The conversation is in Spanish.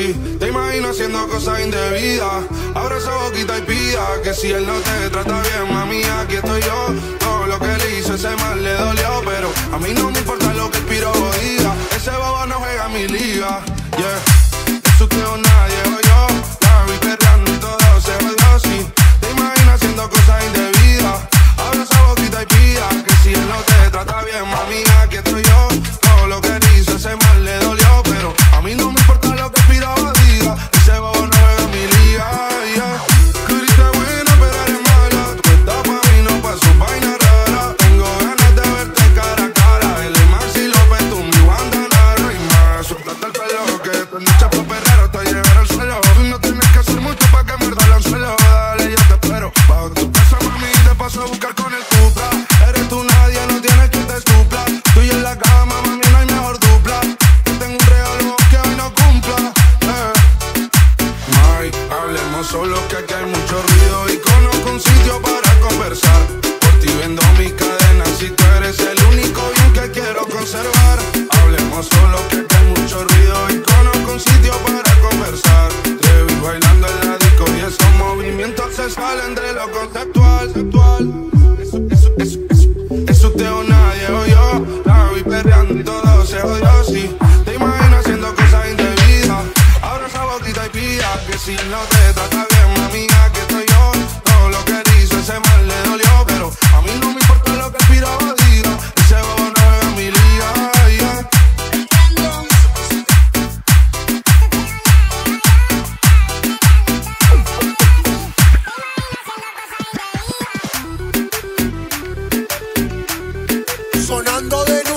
sí te imagino haciendo cosas indebidas. Abra esa boquita y pida que si él no te trata bien, mami, aquí estoy yo. Todo lo que le hizo ese mal le dolió, pero a mí no me importa lo que el piro diga. Ese bobo no juega en mi liga, yeah. Es usted o nadie o yo. La vi perreando y todo se jodió, sí te imagino haciendo cosas indebidas. Abra esa boquita y pida que si él no te trata bien, mami, aquí estoy yo. Todo lo que le hizo ese mal le dolió, pero a mí no me importa lo que el piro diga. Ese bobo no juega en mi liga, yeah. Curita buena pero eres mala. Tú estás pa' mí, no pa' su vaina rara. Tengo ganas de verte cara a cara. El Maxi López, tú mi bandana rima. Suéltate el pelo que te echas pa' perrero hasta llegar al suelo. Tú no tienes que hacer mucho pa' que muerda el anzuelo. Dale, yo te espero bajo tu casa, mami, te paso a buscar con el Cupra. Eres tú nadie, no tienes que te estupla. Tú y en la cama, mami, no hay mejor dupla. Yo tengo un regalo que hoy no cumpla, May, hablemos solo que aquí hay mucho ruido y conozco un sitio para conversar. Por ti vendo mi cadena si tú eres el único bien que quiero conservar. Hablemos solo que aquí hay mucho ruido y conozco un sitio para conversar. Te vi bailando en la disco y esos movimientos se salen de lo conceptual. Es usted o nadie o yo. La vi perreando y todo se jodió, sí te imagino haciendo cosas indebidas. Abra esa boquita y pida que si no te trata bien, mami, aquí estoy yo. Todo lo que le hizo ese mal le dolió, pero a mí no me importa lo que el piro diga. Ese bobo no juega en mi liga, yeah. Sonando de